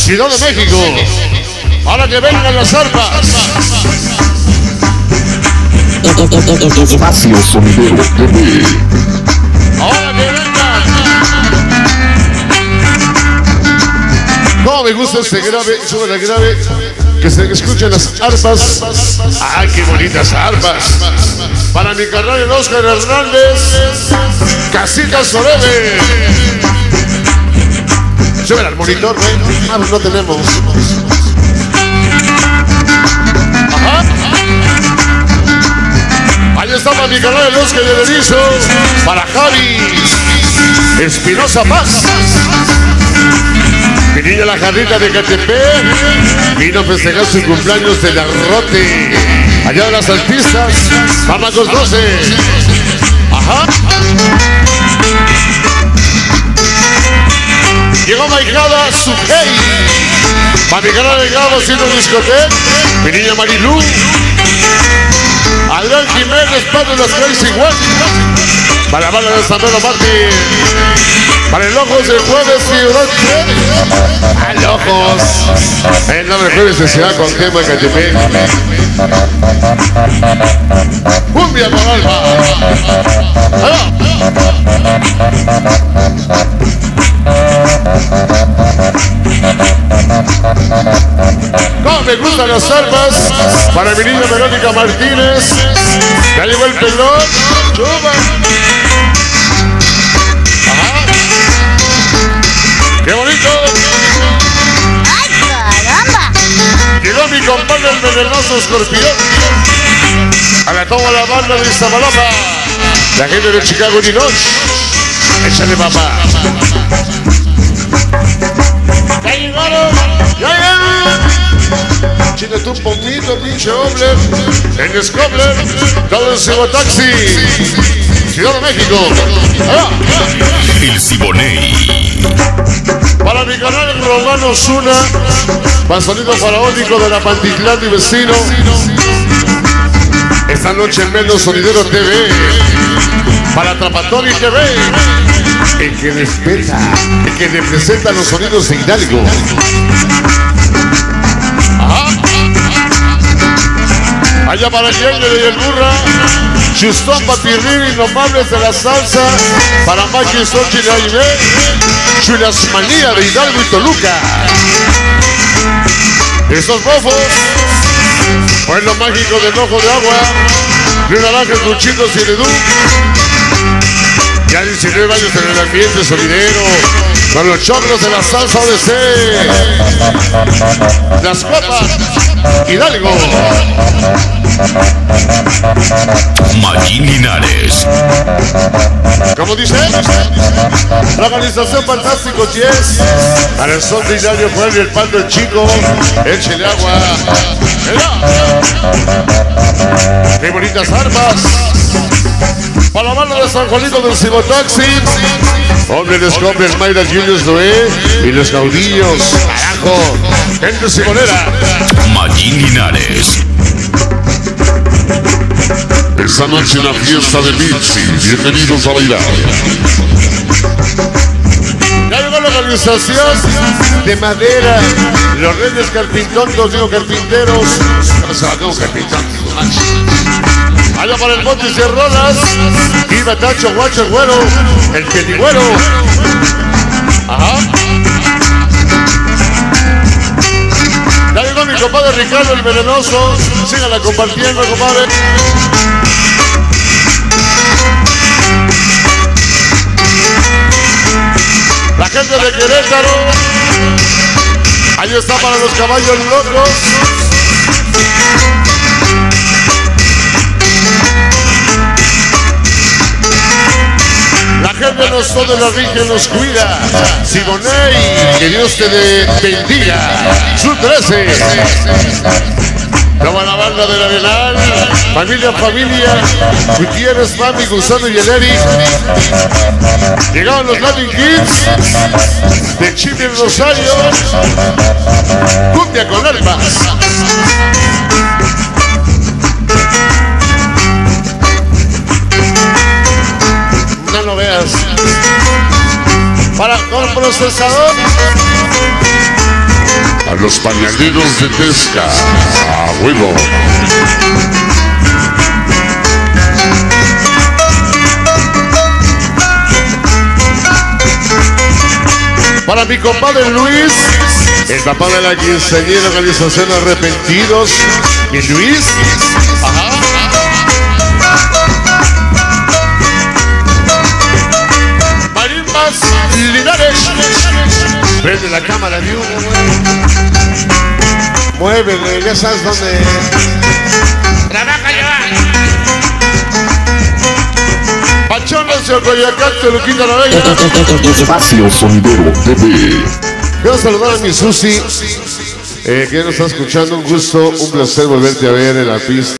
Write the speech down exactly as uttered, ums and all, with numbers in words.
Ciudad de México. Ahora que vengan las arpas. Espacio Sonidero T V. Ahora que vengan. No me gusta este grave, sube la grave. Que se escuchen las arpas. ¡Ay, qué bonitas arpas! Para mi carnal el Oscar Hernández. Casitas Sorebe. Sube al monitor, güey. Ah, pues no tenemos. Ajá. Ahí está para mi canal el Oscar de Berizo. Para Javi Espinosa Paz. Mi niña la jarrita de Catepec vino a festejar su cumpleaños del Arrote. Allá de las artistas. Mamacos doce. Ajá. Llegó Maijada Sujei. Para mi canal de Gabo haciendo discoteca. Mi niña Marilú. Adrián Jiménez, padre de las Crazy One. Para la banda de San Pedro Martín. Para el Ojos del Jueves, Ciudad de ¡Al Ojos! El nombre del jueves de Ciudad con tema de Catepec. ¡Cumbia con alma! ¡Allá! No me gustan las armas. Para mi niña Verónica Martínez. Ya llegó el pelón. ¡Chupa! Ajá. ¡Qué bonito! ¡Ay, caramba! Llegó mi compadre el venenoso escorpión. A la toma la banda de Iztapalapa. La gente de Chicago, Illinois. Échale, papá. ¡Ya llegaron! ¡Ya llegaron! Chínate un poquito, pinche hombre. En Scobler, todo en Cibo Taxi. Ciudad de México. ¡Allá! El Siboney. Para mi canal Romano Zuna, más sonido faraónico de la Pantitlán y vecino. Esta noche en Menos Sonidero T V. Para Trapatori T V. El que respeta, el que representa los sonidos de Hidalgo. Ajá. Allá para el Yenge de El Burra. Chustón, Papirrín, Innomables de la Salsa. Para Maki, Xochitl, Aime. Chulasmanía de Hidalgo y Toluca. Estos bofos. Pueblo mágico del Ojo de Agua. Río Naranja, Luchitos y Ledú. Ya diecinueve años en el ambiente sonidero. Con los choclos de la salsa O D C. Las copas. Hidalgo. Mayín Linares. ¿Cómo dice? La organización Fantástico diez. Para el son de Hilario Juárez y el Pando el Chico. Échele agua. ¡Mira! ¡Qué bonitas armas! Para la banda de San Juanito del Cibo Taxi. Hombre, les compren Mayra Julius Noé y los caudillos. ¡Carajo! Gente Simonera. Mayín Linares. Esta noche una fiesta de Mitzi. Bienvenidos a bailar. Ya llegó la organización de madera. Los Reyes Carpintontos, digo carpinteros. No se va como carpintontos. Allá para el Monte y Cerrolas. Iba Tacho, Guacho, Güero. El Peligüero. Ajá. Ya llegó mi compadre Ricardo el Venenoso. Síganla compartiendo, compadre. La gente de Querétaro. Ahí está para los caballos locos. La gente nos toda la Virgen nos cuida. Siboney, que Dios te bendiga. Su trece. Toma la banda del Arenal. Familia, familia. Gutiérrez, Mami, Gusano y el Eric. Llegaron los Latin Kids de Chile y Rosario. Cumbia con almas. No lo veas. Para con procesador. Los pañaleros de Tesca. A huevo. Para mi compadre Luis, el papá de la quinceañera, organización Arrepentidos. Mi Luis. Ajá. Marimbas Linares. Prende la cámara de uno, muévele, ya sabes dónde. Trabaja ya. Pachones de Coyacán, te lo quita la bella. Espacio Sonidero T V. Quiero saludar a mi Susi, eh, que nos está escuchando. Un gusto, un placer volverte a ver en la pista.